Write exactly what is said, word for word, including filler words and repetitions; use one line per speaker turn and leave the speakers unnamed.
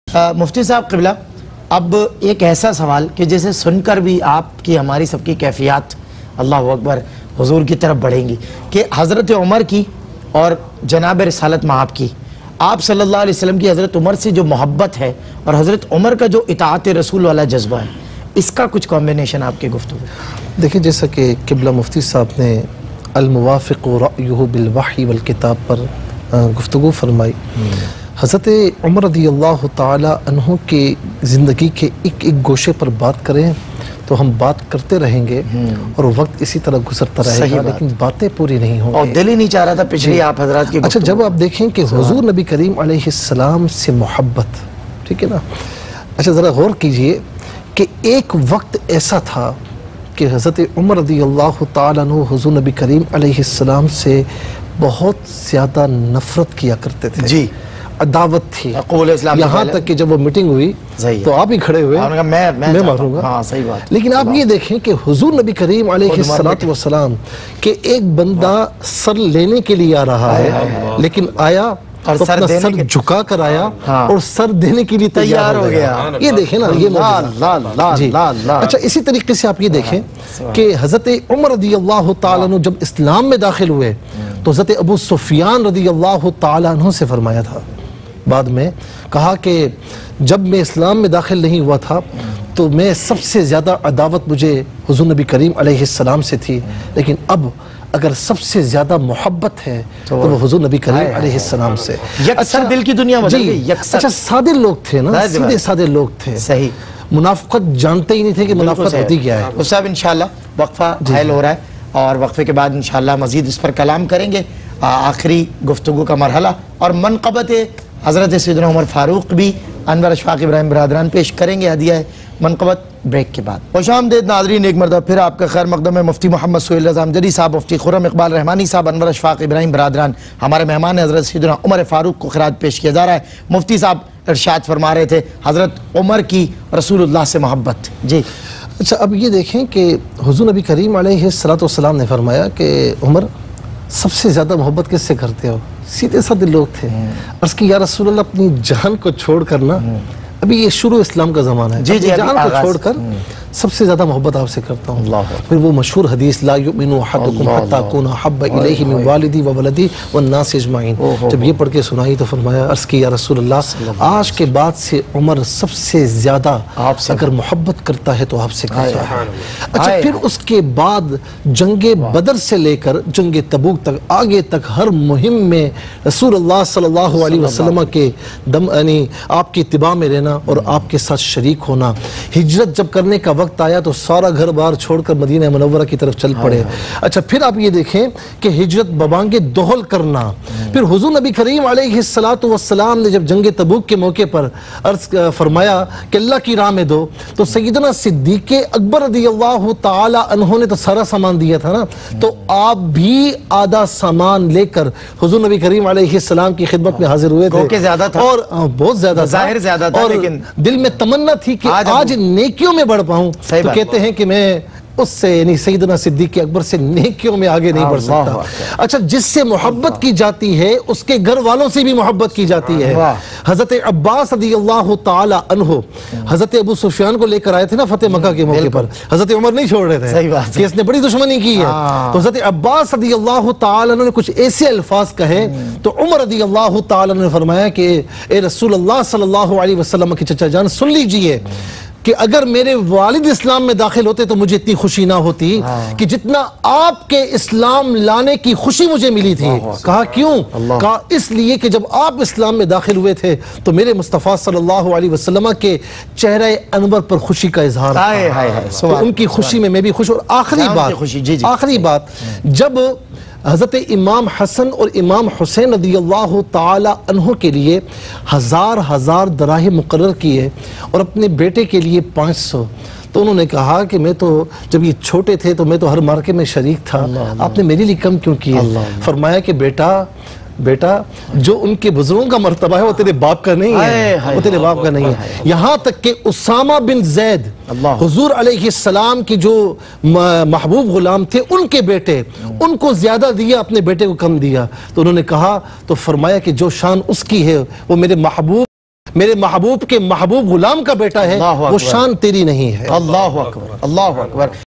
مفتی صاحب قبلہ، اب ایک ایسا سوال کہ جسے سن کر بھی آپ کی ہماری سب کی کیفیات اللہ اکبر حضور کی طرف بڑھیں گی کہ حضرت عمر کی اور جناب رسالت مآب کی، آپ صلی اللہ علیہ وسلم کی حضرت عمر سے جو محبت ہے اور حضرت عمر کا جو اطاعت رسول والا جذبہ ہے، اس کا کچھ کمبینیشن آپ کے گفتگو؟
دیکھیں، جیسا کہ قبلہ مفتی صاحب نے الموافق رأیہ بالوحی والکتاب پر گفتگو فرمائی، حضرت عمر رضی اللہ تعالی عنہ کی زندگی کے ایک ایک گوشے پر بات کریں تو ہم بات کرتے رہیں گے اور وقت اسی طرح گزرتا رہے گا، لیکن باتیں پوری نہیں ہوں گی،
اور دل ہی نہیں چاہ رہا تھا پچھلی آپ حضرات کی
اچھا جب آپ دیکھیں کہ حضور نبی کریم علیہ السلام سے محبت، ٹھیک ہے نا، اچھا ذرا غور کیجئے کہ ایک وقت ایسا تھا کہ حضرت عمر رضی اللہ تعالیٰ عنہ حضور نبی کریم علیہ السلام سے بہت زیادہ نفرت کیا کرتے تھے، جی عداوت تھی، یہاں تک کہ جب وہ میٹنگ ہوئی تو آپ ہی کھڑے ہوئے، میں ماروں گا، لیکن آپ یہ دیکھیں کہ حضور نبی کریم علیہ السلام کہ ایک بندہ سر لینے کے لیے آ رہا ہے لیکن آیا تو اپنا سر جھکا کر آیا اور سر دینے کے لیے تیار ہو گیا، یہ دیکھیں نا، یہ معجزہ۔ اچھا اسی طریقے سے آپ یہ دیکھیں کہ حضرت عمر رضی اللہ تعالیٰ عنہ جب اسلام میں داخل ہوئے تو حضرت ابو سفیان رضی اللہ تعالیٰ عنہ سے فرمایا تھا، بعد میں کہا کہ جب میں اسلام میں داخل نہیں ہوا تھا تو میں سب سے زیادہ عداوت مجھے حضور نبی کریم علیہ السلام سے تھی، لیکن اب اگر سب سے زیادہ محبت ہے تو وہ حضور نبی کریم علیہ السلام سے۔
یکسر دل کی دنیا بدل گئی، یکسر۔
اچھا سادے لوگ تھے نا، سیدھے سادے لوگ تھے، صحیح، منافقت جانتے ہی نہیں تھے کہ منافقت ہوتی کیا ہے۔
صاحب انشاءاللہ وقفہ حائل ہو رہا ہے اور وقفے کے بعد انشاءاللہ مزید اس پر کلام کریں گے، آخری گفتگو کا مرحلہ اور منقبت حضرت سیدنا عمر فاروق بھی انور اشفاق ابراہیم برادران پیش کریں گے، ہدیہ ہے منقبت بریک کے بعد۔ خوش آمدید ناظرین، ایک مرتبہ پھر آپ کا خیر مقدم ہے مفتی محمد سہیل رضا امجدی صاحب، مفتی خرم اقبال رحمانی صاحب، انور اشفاق ابراہیم برادران ہمارے مہمان حضرت سیدنا عمر فاروق کو خراج پیش کیا جا رہا ہے۔ مفتی صاحب ارشاد فرما رہے تھے حضرت عمر کی رسول اللہ سے محبت، جی
اچھا اب یہ دیکھیں کہ حضور نبی کریم علیہ السلام نے فرمایا کہ عمر سب سے زیادہ محبت کس سے کرتے ہو؟ سیدھے سادے لوگ تھے، عرض کی یا رسول اللہ اپنی جان کو چھوڑ کرنا، ابھی یہ شروع اسلام کا زمانہ ہے، اپنی جان کو چھوڑ کر سب سے زیادہ محبت آپ سے کرتا ہوں۔ پھر وہ مشہور حدیث لا یؤمن احدکم حتی اکون احب الیہ من والدی وولدی والناس اجمعین، جب یہ پڑھ کے سنائی تو فرمایا عرض کی یا رسول اللہ آج کے بعد سے عمر سب سے زیادہ اگر محبت کرتا ہے تو آپ سے کرتا ہے۔ اچھا پھر اس کے بعد جنگ بدر سے لے کر جنگ تبوک تک آگے تک ہر مہم میں رسول اللہ صلی اللہ علیہ وسلم کے دم یعنی آپ کی اتباع میں رہنا اور آپ کے ساتھ شریک ہونا۔ ہجرت جب کرنے کا وقت آیا تو سارا گھر بار چھوڑ کر مدینہ منورہ کی طرف چل پڑے۔ اچھا پھر آپ یہ دیکھیں کہ ہجرت ببانگ دوحل کرنا، پھر حضور نبی کریم علیہ السلام نے جب جنگ تبوک کے موقع پر عرض فرمایا کہ اللہ کی راہ میں دو تو سیدنا صدیق اکبر رضی اللہ تعالی عنہ نے تو سارا سامان دیا تھا نا، تو آپ بھی آدھا سامان لے کر حضور نبی کریم علیہ السلام کی خدمت میں حاضر ہوئے تھے، اور بہت زیادہ
ظاہر زیادہ تھا، لیکن
دل میں تمنا تھی کہ آج نیکیوں میں بڑھ پاؤں، تو کہتے ہیں کہ میں اس سے یعنی سیدنا صدیق اکبر سے نیکیوں میں آگے نہیں بڑھ سکتا۔ اچھا جس سے محبت کی جاتی ہے اس کے گھر والوں سے بھی محبت کی جاتی ہے۔ حضرت عباس رضی اللہ تعالی عنہ حضرت ابو سفیان کو لے کر آئے تھے نا فتح مکہ کے موقع پر، حضرت عمر نہیں چھوڑ رہے تھے کہ اس نے بڑی دشمنی کی ہے، تو حضرت عباس رضی اللہ تعالی عنہ نے کچھ ایسے الفاظ کہے تو عمر رضی اللہ تعالی عنہ نے فرمایا کہ اے رسول اللہ صلی اللہ علیہ وسلم کی چچا جان سن لیجئے کہ اگر میرے والد اسلام میں داخل ہوتے تو مجھے اتنی خوشی نہ ہوتی کہ جتنا آپ کے اسلام لانے کی خوشی مجھے ملی تھی۔ کہا کیوں؟ کہا اس لیے کہ جب آپ اسلام میں داخل ہوئے تھے تو میرے مصطفیٰ صلی اللہ علیہ وسلم کے چہرہ انور پر خوشی کا اظہار تھا، تو ان کی خوشی میں میں بھی خوش۔ اور آخری بات آخری بات جب حضرت امام حسن اور امام حسین رضی اللہ تعالی عنہ کے لیے ہزار ہزار دراہم مقرر کیے اور اپنے بیٹے کے لیے پانچ سو، تو انہوں نے کہا کہ میں تو جب یہ چھوٹے تھے تو میں تو ہر مارکے میں شریک تھا، آپ نے میرے لیے کم کیوں کیے؟ فرمایا کہ بیٹا بیٹا جو ان کے بزرگوں کا مرتبہ ہے وہ تیرے باپ کا نہیں ہے، وہ تیرے باپ کا نہیں ہے۔ یہاں تک کہ اسامہ بن زید حضور علیہ السلام کی جو محبوب غلام تھے ان کے بیٹے، ان کو زیادہ دیا، اپنے بیٹے کو کم دیا۔ تو انہوں نے کہا تو فرمایا کہ جو شان اس کی ہے وہ میرے محبوب میرے محبوب کے محبوب غلام کا بیٹا ہے، وہ شان تیری نہیں ہے۔
اللہ اکبر، اللہ اکبر۔